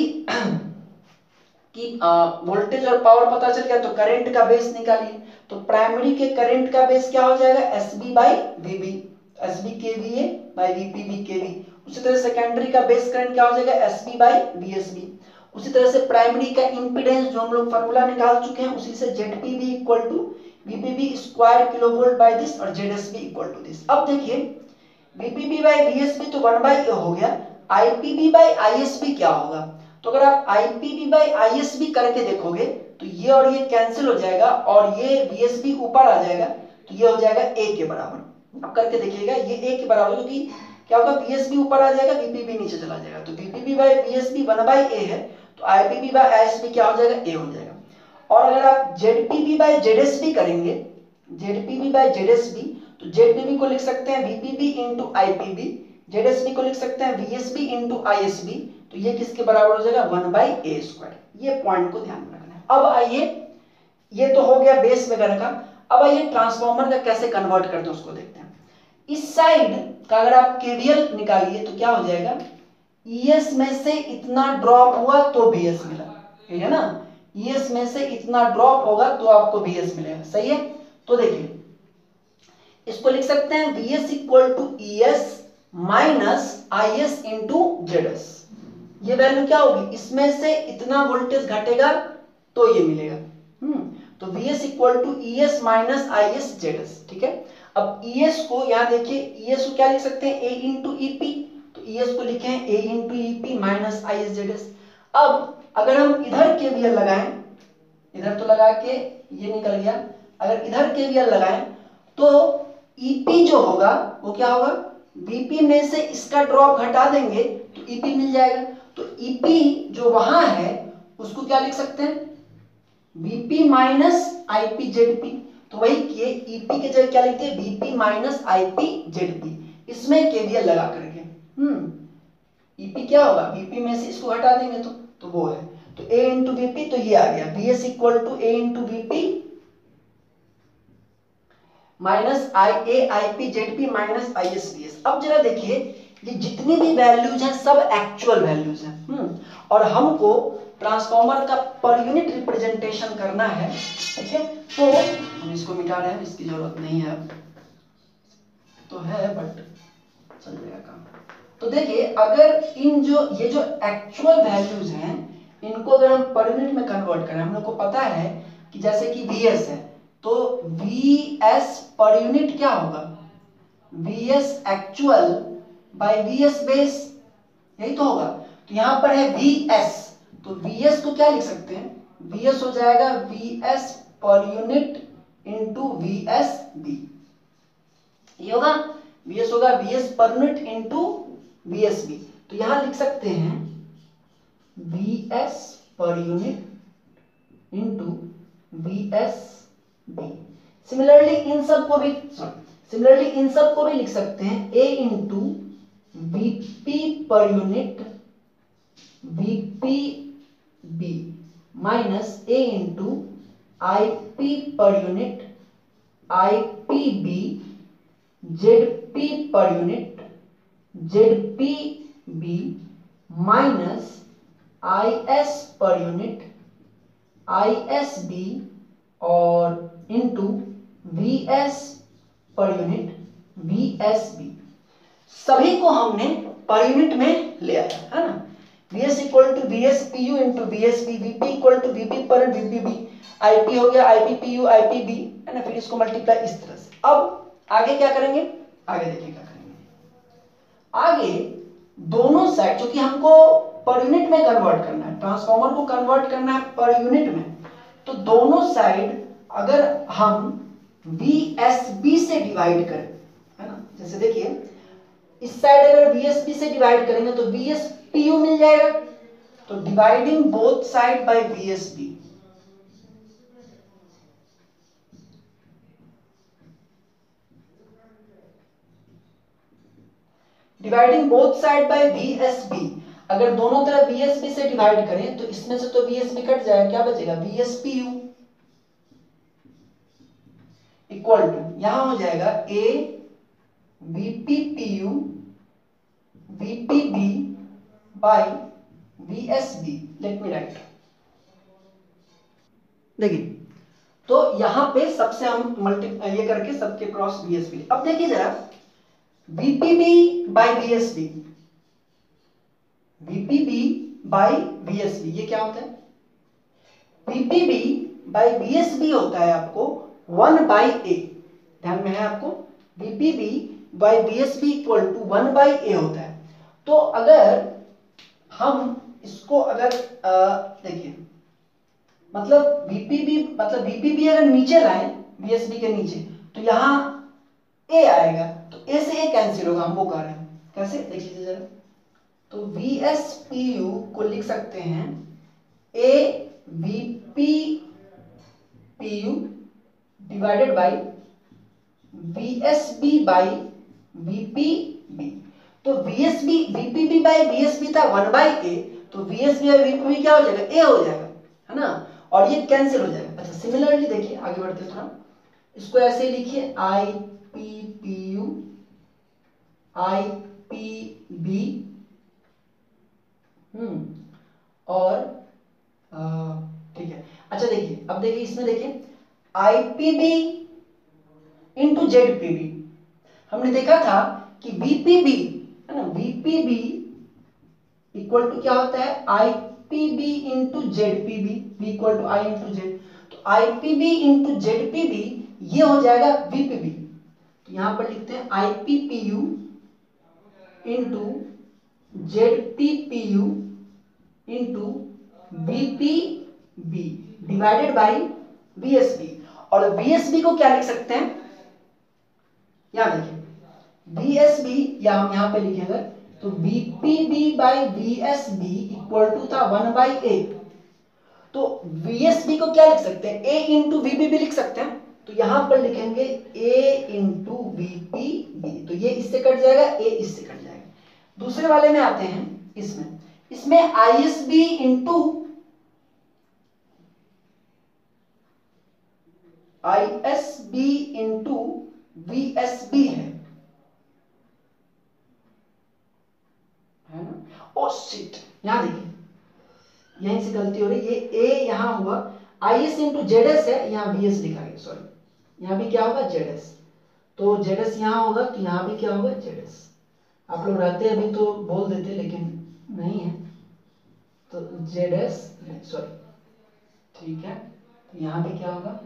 कि वोल्टेज और पावर पता चल गया तो करंट का बेस निकालिए। तो प्राइमरी के करंट का बेस क्या हो जाएगा? SB by VB, SB KVA by VPB KV. उसी तरह सेकेंडरी का बेस करंट क्या हो जाएगा? SB by VSB. उसी तरह से प्राइमरी का इंपीडेंस जो हम लोग फार्मूला निकाल चुके हैं उसी से ZPB equal to VPB square kilovolt by this और जेडएसबी इक्वल टू दिस। अब देखिए वीपीबी बाय वीएसबी तो वन बाय ए हो गया, आईपीबी बाय आईएसबी क्या होगा? तो अगर आप आईपीबी बाय आईएसबी करके देखोगे तो ये और ये कैंसिल हो जाएगा और ये वीएसबी ऊपर आ जाएगा, तो ये हो जाएगा ए के बराबर। अब करके देखिएगा ये ए के बराबर, क्योंकि क्या होगा? वीएसबी ऊपर आ जाएगा, वीपीबी नीचे चला जाएगा। तो VPB by VSB one by A है, तो आईपीबी बाय आईएसबी क्या हो जाएगा? ए हो जाएगा। और अगर आप जेडपीबी बाय जेडएसबी करेंगे, जेडपीबी बाय जेडएसबी, तो जेडपीबी को लिख सकते हैं वीपीबी इंटू आईपीबी, जेडएसबी को लिख सकते हैं वीएसबी इंटू आईएसबी, तो ये किसके बराबर हो जाएगा? One by A square. ये पॉइंट को ध्यान में रखना है। अब आइए, ये तो हो गया बेस वगैरह का। अब आइए ट्रांसफार्मर का कैसे कन्वर्ट करते हैं उसको देखते हैं। इस साइड का अगर आप केवीएल निकालिए तो क्या हो जाएगा? ईएस में से इतना ड्रॉप हुआ तो बीएस मिला, है ना? ईएस में से इतना ड्रॉप होगा तो आपको बीएस मिलेगा, सही है? तो देखिए इसको लिख सकते हैं VS equal to ES minus IS into ZS. ये वैल्यू क्या होगी? इसमें से इतना वोल्टेज घटेगा तो ये मिलेगा। हम्म तो Vs equal to ES minus IS ZS, ठीक है। अब ईएस को यहाँ देखिए, ईएस को क्या लिख सकते हैं? A इंटू ईपी, तो ईएस को लिखे हैं A into EP minus IS ZS. अब अगर हम इधर केवीएल लगाएं, इधर तो लगा के ये निकल गया, अगर इधर केवीएल लगाएं तो ईपी जो होगा वो क्या होगा? वीपी में से इसका ड्रॉप घटा देंगे तो ईपी मिल जाएगा। तो ईपी जो वहां है उसको क्या लिख सकते हैं? VP minus IP ZP. तो वही किए, ईपी के जगह क्या लिखते हैं? VP minus IP ZP. इसमें केवीएल लगा करके हम्म ईपी क्या होगा? वीपी में से इसको हटा देंगे तो तो वो है, तो ए इंटू वीपी, तो ये आ गया VS equal to A into VP minus I A I P Z P minus I S V S. अब जरा देखिए ये जितनी भी वैल्यूज हैं सब एक्चुअल वैल्यूज हैं। हम्म और हमको ट्रांसफार्मर का पर यूनिट रिप्रेजेंटेशन करना है, ठीक है। तो हम इसको मिटा रहे हैं, इसकी जरूरत नहीं है, अब तो है बट चल जाएगा काम। तो देखिए अगर इन जो ये जो एक्चुअल वैल्यूज हैं इनको अगर हम पर यूनिट में कन्वर्ट करें, हम लोग को पता है कि जैसे कि वीएस है तो Vs पर यूनिट क्या होगा? Vs actual by Vs base, यही तो होगा। तो यहां पर है Vs, तो Vs को क्या लिख सकते हैं? Vs हो जाएगा Vs per unit into Vsb, ये होगा Vs होगा Vs per unit into Vsb। तो यहां लिख सकते हैं Vs per unit into Vsb। Similarly इन सब को भी सिमिलरली इन सब को भी लिख सकते हैं A into Vp per unit Vpb minus A into Ip per unit Ipb Zp per unit Zpb minus Is per unit Isb और into Vs per unit Vsb। सभी को हमने पर यूनिट में ले आया है ना। Vs equal to Vs pu into Vsb, Vp equal to Vp per Vpb, Ip हो गया Ip pu Ipb है ना। फिर इसको मल्टीप्लाई इस तरह से। अब आगे क्या करेंगे? आगे देखिए क्या करेंगे। आगे दोनों साइड, क्योंकि हमको पर यूनिट में कन्वर्ट करना है, ट्रांसफॉर्मर को कन्वर्ट करना है पर यूनिट में, तो दोनों साइड अगर हम वी एस बी से डिवाइड करें, है ना, जैसे देखिए इस साइड अगर वी एस बी से डिवाइड करेंगे तो वी एस पी यू मिल जाएगा, तो dividing both side by V S B, dividing both side by V S B, अगर दोनों तरफ वी एस बी से डिवाइड करें तो इसमें से तो वी एस बी कट जाएगा, क्या बचेगा V S P U equal to, यहां हो जाएगा A V P P U V P B by V S B. Let me write, देखिए तो यहां पे सबसे हम मल्टी ये करके सबके क्रॉस वी एस बी, अब देखिए जरा V P B by V S B, V P B by V S B ये क्या होता है, V P B by V S B होता है आपको वन बाई ए, ध्यान में है आपको, V P B by V S B equal to one by A होता है। तो अगर हम इसको अगर देखिए मतलब वी पी बी मतलब वी पी बी अगर नीचे लाए वी एस बी के नीचे तो यहां ए आएगा, तो ए से ए कैंसिल होगा, हम वो कह रहे हैं कैसे देख लीजिए जरा, तो वी एस पी यू को लिख सकते हैं A V P P U divided by V S B by V P B, तो V S B V P B by V S B था वन बाई ए, तो V S B by V P B क्या हो जाएगा ए हो जाएगा, है ना, और ये कैंसिल हो जाएगा। अच्छा सिमिलरली देखिए आगे बढ़ते हैं थोड़ा, इसको ऐसे लिखिए I P P U I P B, हम्म और ठीक है। अच्छा देखिए अब देखिए इसमें देखिए I P B into Z P B, हमने देखा था कि वी पी बी है ना, V P B equal to क्या होता है I P B into Z P B, V equal to I into Z, तो I P B into Z P B ये हो जाएगा वी पी बी, तो यहां पर लिखते हैं I P P U into Z P P U into V P B divided by V S B, और वी एस बी को क्या लिख सकते हैं, यहां देखिए वी एस बी या हम यहां पे लिखें अगर तो V P B by V S B equal to था वन बाई ए, तो वी एस बी को क्या लिख सकते हैं ए इंटू वी बी भी लिख सकते हैं, तो यहां पर लिखेंगे A into V P B, तो ये इससे कट जाएगा ए इससे कट जाएगा। दूसरे वाले में आते हैं, इसमें इसमें I S B into I S B into V S B है है ना, ओ शिट यहां देखिए यहीं से गलती हो रही, ये ए यहां हुआ I S into Z S है, यहां वी एस लिखा गया, सॉरी यहां भी क्या होगा जेड एस, तो जेड एस यहां होगा तो यहां भी क्या होगा जेड एस, आप लोग रहते अभी तो बोल देते लेकिन नहीं है, तो जेड एस सॉरी ठीक है, तो यहां पे क्या होगा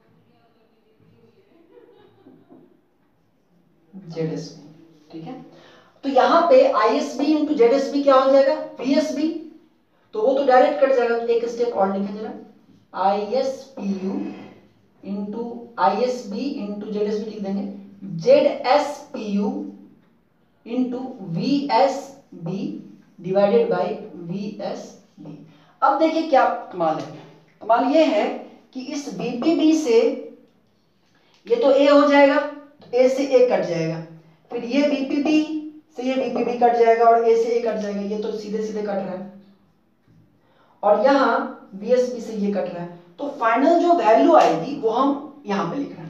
जेड एस बी, ठीक है, तो यहां पे I S B into Z S B क्या हो जाएगा वी एस बी, तो वो तो डायरेक्ट कट जाएगा, तो एक स्टेप और लिखें जरा I S P U into I S B into Z S B लिख देंगे, Z S P U into V S B divided by V S B. अब देखिए क्या कमाल है, कमाल ये है कि इस वी पी बी से ये तो ए हो जाएगा, तो ए से ए कट जाएगा, फिर ये वी पी बी से ये वी पी बी कट जाएगा और ए से ए कट जाएगा, ये तो सीधे सीधे कट रहा है, और यहां वी एस बी से ये कट रहा है, तो फाइनल जो वैल्यू आएगी वो हम यहां पे लिख रहे हैं।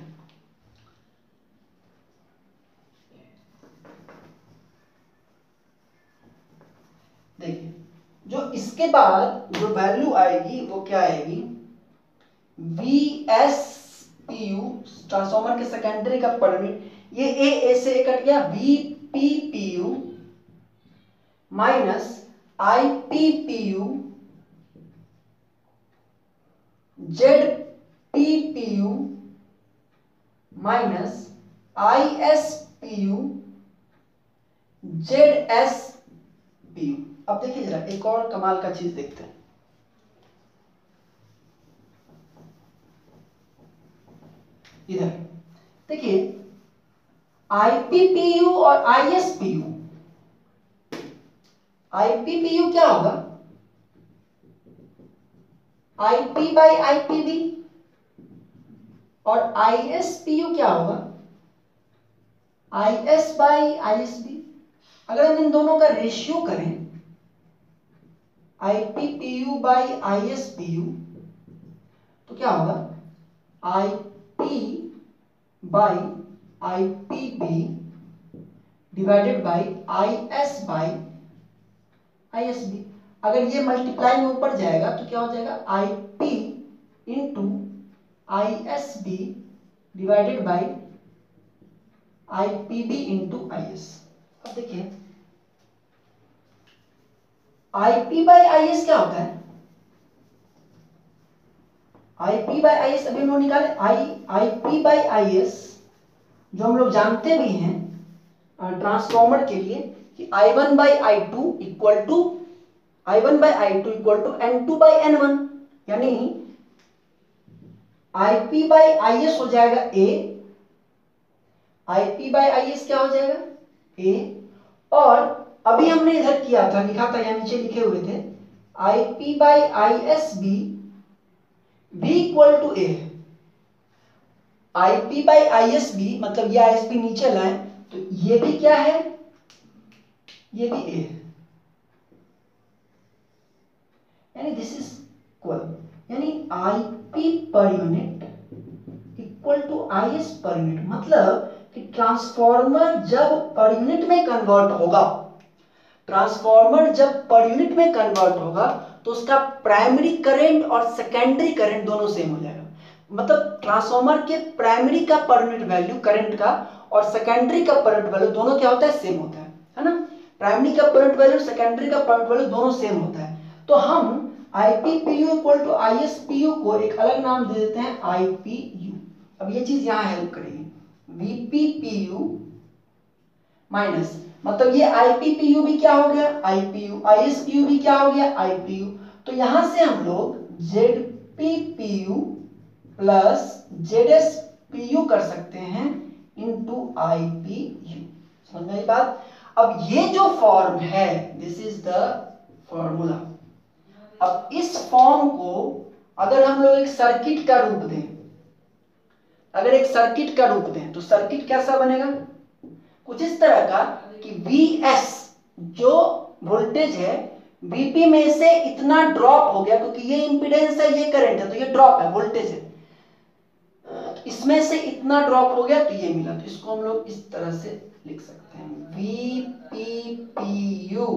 देखिए जो इसके बाद जो वैल्यू आएगी वो क्या आएगी, V S P U transformer के सेकेंडरी का पर यूनिट, ये ए ए से ए कट गया, V P P U minus I P P U Z P P U minus I S P U Z S P U. अब देखिए जरा एक और कमाल का चीज देखते हैं। इधर देखिए आईपीपीयू और आईएसपीयू, आईपीपीयू क्या होगा, आईपी बाई आईपीबी, और आईएसपीयू क्या होगा, आईएस बाई आईएसबी। अगर हम इन दोनों का रेशियो करें आईपीपीयू बाई आईएसपीयू तो क्या होगा, IP by IPB divided by IS by ISB. अगर ये मल्टीप्लाई में ऊपर जाएगा तो क्या हो जाएगा, IP into ISB divided by IPB into IS. अब देखिए आईपी बाई आईएस क्या होता है, आईपी बाई आईएस अभी हम लोग निकाले, आई आईपी बाई आईएस जो हम लोग जानते भी हैं ट्रांसफॉर्मर के लिए कि I one by I two equal to I one by I two equal to N two by N one, यानी आईपी बाई आईएस हो जाएगा ए, आईपी बाई आईएस क्या हो जाएगा ए, और अभी हमने इधर किया था, लिखा था या नीचे लिखे हुए थे आईपी बाई आईएसबी भी equal to A. IP by ISB मतलब ये आईएसबी नीचे लाए तो ये भी क्या है, ये भी ए है, यानी दिस इज इक्वल, यानी IP per unit equal to IS per unit. मतलब कि ट्रांसफॉर्मर जब पर यूनिट में कन्वर्ट होगा, ट्रांसफॉर्मर जब पर यूनिट में कन्वर्ट होगा तो उसका प्राइमरी करंट और सेकेंडरी करंट दोनों सेम हो जाएगा। मतलब ट्रांसफॉर्मर के प्राइमरी का पर यूनिट वैल्यू करंट का और सेकेंडरी का पर यूनिट वैल्यू दोनों क्या होता है, सेम होता है, है ना। प्राइमरी का पर यूनिट वैल्यू सेकेंडरी का पर यूनिट वैल्यू दोनों सेम होता है। तो हम आईपीपीयू इक्वल टू आईएसपीयू को एक अलग नाम दे देते हैं आईपीयू। अब ये चीज यहां हेल्प करेगी, वीपीपीयू माइनस, मतलब ये आईपीपीयू भी क्या हो गया आईपीयू, आईएसपीयू भी क्या हो गया आईपीयू। तो यहां से हम लोग जेडपीपीयू प्लस जेडएसपीयू कर सकते हैं इनटू आईपीयू। समझ में आई बात। अब ये जो फॉर्म है दिस इज द फॉर्मूला। अब इस फॉर्म को अगर हम लोग एक सर्किट का रूप दें, अगर एक सर्किट का रूप दें तो सर्किट कैसा बनेगा, कुछ इस तरह का कि Vs जो वोल्टेज है Vp में से इतना ड्रॉप हो गया, क्योंकि ये इंपीडेंस है ये करंट है तो ये ड्रॉप है वोल्टेज है, तो इसमें से इतना ड्रॉप हो गया तो ये मिला। तो इसको हम लोग इस तरह से लिख सकते हैं वीपीपीयू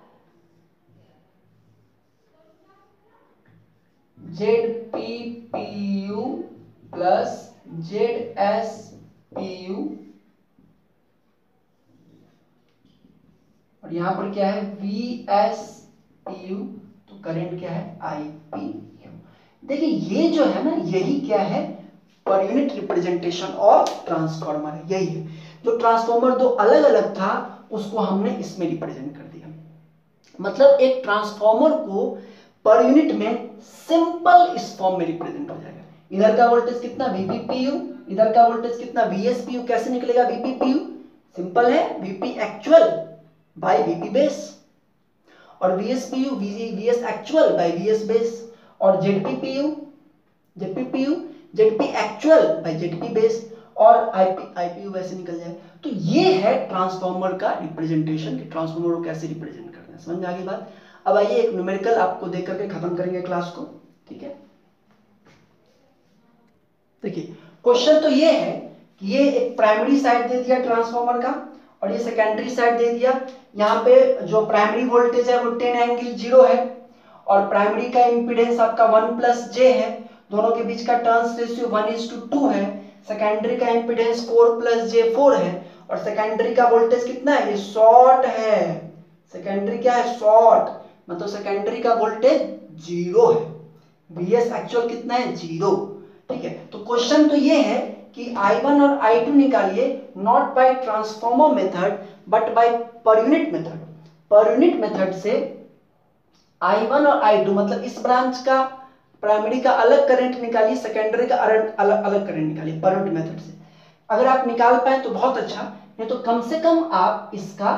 जेडपीपीयू प्लस जेडएसपीयू, और यहां पर क्या है वीएसपीयू, तो करंट क्या है आईपीयू। देखिए ये जो है ना यही क्या है per unit representation of transformer है, यही है। जो ट्रांसफॉर्मर दो अलग अलग था उसको हमने इसमें रिप्रेजेंट कर दिया। मतलब एक ट्रांसफॉर्मर को पर यूनिट में सिंपल इस फॉर्म में रिप्रेजेंट हो जाएगा। इधर का वोल्टेज कितना वीपीपीयू, इधर का वोल्टेज कितना वीएसपीयू। कैसे निकलेगा वीपीपीयू, सिंपल है VP actual by VP base, और VSPU VS actual by VS base, और ZPPU ZPPU ZP actual by ZP base, और आईपी आईपीयू वैसे निकल जाए। तो ये है ट्रांसफॉर्मर का रिप्रेजेंटेशन कि ट्रांसफॉर्मर को कैसे रिप्रेजेंट करना है। समझ में आ गई बात। अब आइए एक न्यूमेरिकल आपको देख करके खत्म करेंगे क्लास को, ठीक है। देखिए क्वेश्चन तो ये है कि ये एक प्राइमरी साइड दे दिया ट्रांसफॉर्मर का और ये सेकेंडरी साइड दे दिया। यहाँ पे जो प्राइमरी वोल्टेज है वो टेन एंगल जीरो है, और प्राइमरी का इंपीडेंस आपका वन प्लस जे है, दोनों के बीच का turns ratio one is to two है। सेकेंडरी का impedance four plus J four है, और सेकेंडरी का वोल्टेज कितना है, ये शॉर्ट है। सेकेंडरी क्या है, शॉर्ट, मतलब सेकेंडरी का वोल्टेज जीरो है। वीएस एक्चुअल कितना है, जीरो। ठीक है, तो क्वेश्चन तो ये है कि आई वन और आई टू निकालिए not by transformer method but by per unit method. Per unit method से आई वन और आई टू मतलब इस ब्रांच का प्राइमरी का अलग करंट निकालिए, सेकेंडरी का अलग अलग करंट निकालिए पर यूनिट मेथड से। अगर आप निकाल पाए तो बहुत अच्छा, नहीं तो कम से कम आप इसका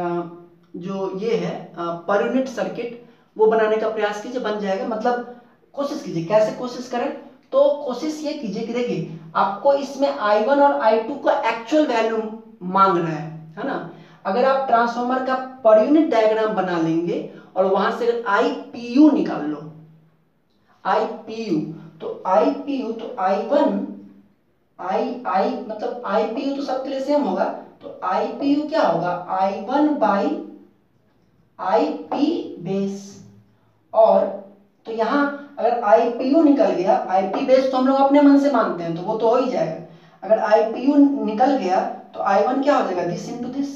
जो ये है पर यूनिट सर्किट वो बनाने का प्रयास कीजिए, बन जाएगा। मतलब कोशिश कीजिए। कैसे कोशिश करें? तो कोशिश ये कीजिए कि देखिए आपको इसमें आई वन और आई टू का एक्चुअल वैल्यू मांग रहा है है ना। अगर आप ट्रांसफार्मर का पर यूनिट डायग्राम बना लेंगे और वहां से आई पी यू निकाल लो, आई पी यू, तो आई पी यू तो आई वन आई आई मतलब आई पी यू तो सबके लिए सेम होगा, तो आई पी यू क्या होगा? I one by I P base. और तो यहां अगर आई पी यू निकल गया, आई पी बेस तो हम लोग अपने मन से मानते हैं तो वो तो हो ही जाएगा। अगर आई पी यू निकल गया तो आई वन क्या हो जाएगा? This into this.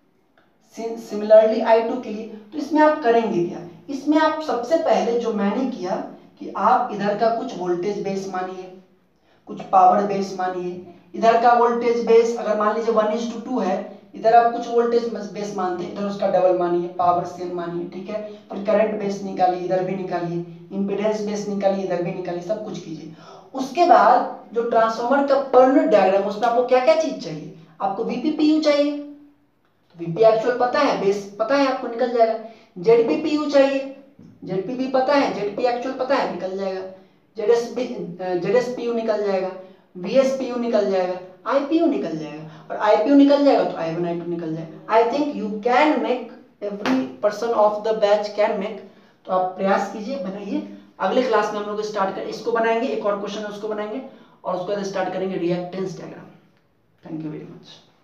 Similarly I two के लिए तो इसमें आप करेंगे क्या? इसमें आप सबसे पहले जो मैंने किया कि आप इधर का कुछ वोल्टेज बेस मानिए, कुछ पावर बेस मानिए। इधर का वोल्टेज बेस अगर मान लीजिए वन इज टू टू है, इधर आप कुछ वोल्टेज बेस मानते हैं, इधर उसका डबल मानिए, पावर सेम मानिए, ठीक है। फिर करंट बेस निकालिए, इधर भी निकालिए, इंपीडेंस बेस निकालिए, इधर भी निकालिए, सब कुछ कीजिए। उसके बाद जो ट्रांसफार्मर का पर यूनिट डायग्राम, उसमें आपको क्या क्या चीज चाहिए? आपको वीपीपीयू चाहिए, वीपी एक्चुअल पता है, बेस पता है, आपको निकल जाएगा। जेडपीपीयू चाहिए, जेडपीपी पता है, जेडपी एक्चुअल पता है, निकल जाएगा। जेडएसपी जेडएसपीयू निकल जाएगा, वीएसपीयू निकल जाएगा, आईपीयू निकल जाएगा। और आईपीयू निकल जाएगा तो आई वन आई टू निकल जाएगा। I think you can make, every person of the batch can make. तो आप प्रयास कीजिए, बनाइए। अगले क्लास में हम लोग स्टार्ट कर इसको बनाएंगे, एक और क्वेश्चन है उसको बनाएंगे और उसके बाद स्टार्ट करेंगे reactance diagram. Thank you very much.